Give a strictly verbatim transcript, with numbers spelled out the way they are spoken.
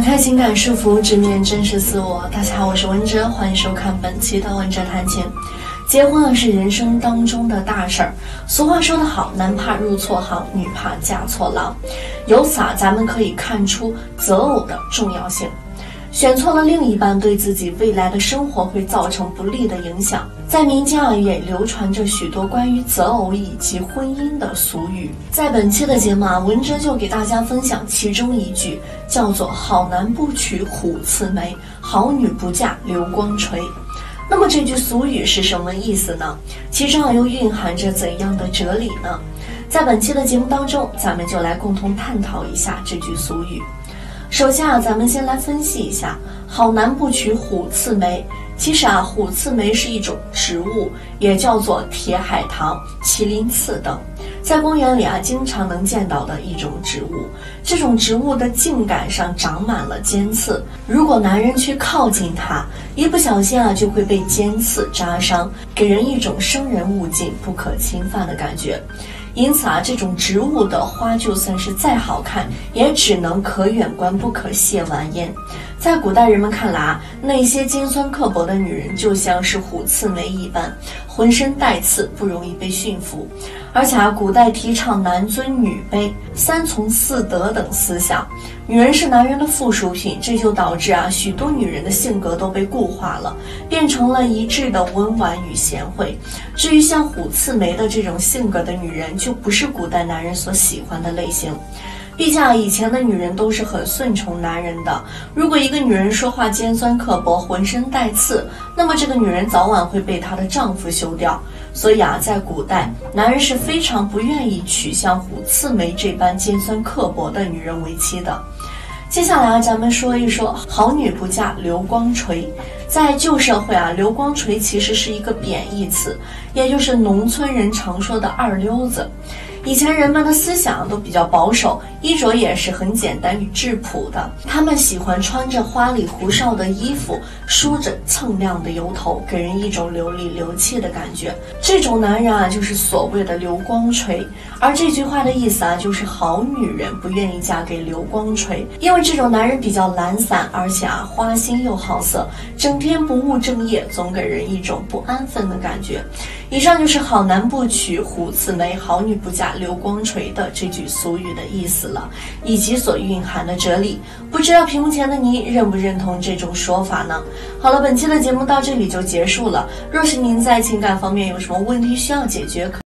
开情感束缚，直面真实自我。大家好，我是文哲，欢迎收看本期的文哲谈情。结婚啊是人生当中的大事儿，俗话说得好，男怕入错行，女怕嫁错郎。由此啊，咱们可以看出择偶的重要性。选错了另一半，对自己未来的生活会造成不利的影响。在民间啊，也流传着许多关于择偶以及婚姻的俗语。在本期的节目啊，文哲就给大家分享其中一句，叫做“好男不娶虎刺眉，好女不嫁流光锤”。那么这句俗语是什么意思呢？其中啊又蕴含着怎样的哲理呢？在本期的节目当中，咱们就来共同探讨一下这句俗语。首先啊，咱们先来分析一下“好男不娶虎刺眉”。其实啊，虎刺眉是一种植物，也叫做铁海棠、麒麟刺等，在公园里啊经常能见到的一种植物。这种植物的茎秆上长满了尖刺，如果男人去靠近它，一不小心啊就会被尖刺扎伤，给人一种生人勿近、不可侵犯的感觉。因此啊，这种植物的花就算是再好看，也只能可远观不可亵玩焉。在古代人们看来啊，那些尖酸刻薄的女人就像是虎刺眉一般，浑身带刺，不容易被驯服。而且啊，古代提倡男尊女卑、三从四德等思想，女人是男人的附属品，这就导致啊，许多女人的性格都被固化了，变成了一致的温婉与贤惠。至于像虎刺眉的这种性格的女人，就不是古代男人所喜欢的类型。毕竟啊，以前的女人都是很顺从男人的。如果一个女人说话尖酸刻薄、浑身带刺，那么这个女人早晚会被她的丈夫休掉。所以啊，在古代，男人是非常不愿意娶像虎刺眉这般尖酸刻薄的女人为妻的。接下来啊，咱们说一说好女不嫁流光锤。在旧社会啊，流光锤其实是一个贬义词，也就是农村人常说的二流子。以前人们的思想都比较保守，衣着也是很简单与质朴的。他们喜欢穿着花里胡哨的衣服，梳着锃亮的油头，给人一种流里流气的感觉。这种男人啊，就是所谓的流光锤。而这句话的意思啊，就是好女人不愿意嫁给流光锤，因为这种男人比较懒散，而且啊花心又好色，整天不务正业，总给人一种不安分的感觉。以上就是好男不娶虎刺眉，好女不嫁流光锤的这句俗语的意思了，以及所蕴含的哲理。不知道屏幕前的你认不认同这种说法呢？好了，本期的节目到这里就结束了。若是您在情感方面有什么问题需要解决，